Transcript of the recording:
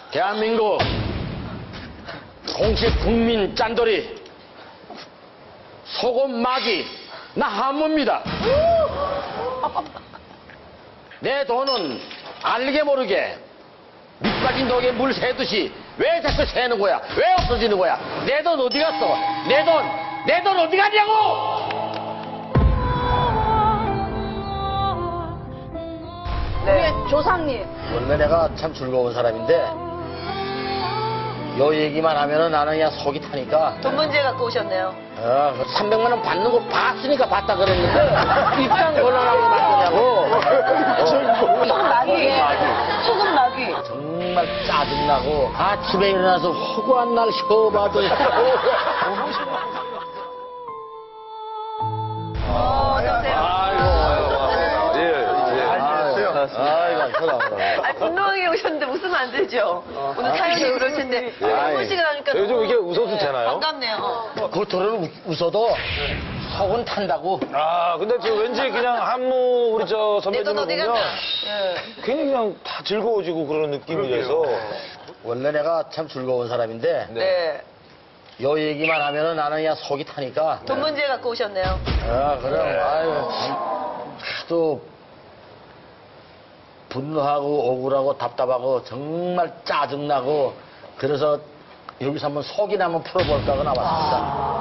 대한민국 공식 국민 짠돌이 소금 마귀 나 한무입니다. 내 돈은 알게 모르게 밑빠진 독에 물 새듯이 왜 자꾸 새는 거야? 왜 없어지는 거야? 내 돈 어디 갔어? 내 돈 어디 갔냐고! 네. 조상님. 원래 내가 참 즐거운 사람인데 요 얘기만 하면은 나는 그냥 속이 타니까 돈 문제 갖고 오셨네요. 300만 원 받는 거 봤으니까 봤다 그랬는데 입장 곤란하게 만드냐고. 소금 나기. 소금 나기. 정말 짜증나고 아침에 일어나서 허구한 날 쉬어봐도 분노하게 오셨는데 웃으면 안 되죠. 오늘 사연이 그럴 텐데 한분 씨가 나니까 요즘 이렇게 웃어도 되나요? 반갑네요. 겉으로는 웃어도 속은 탄다고. 아, 근데 저 왠지 그냥 한무 우리 저 내 돈 선배님을 어디 보면 갔나? 예. 괜히 그냥 다 즐거워지고 그런 느낌이 돼서. 원래 내가 참 즐거운 사람인데 네. 요 얘기만 하면은 나는 그냥 속이 타니까 돈 문제 갖고 오셨네요. 그럼 아유 하도 분노하고 억울하고 답답하고 정말 짜증나고 그래서 여기서 한번 속이나 한번 풀어볼까 하고 나왔습니다.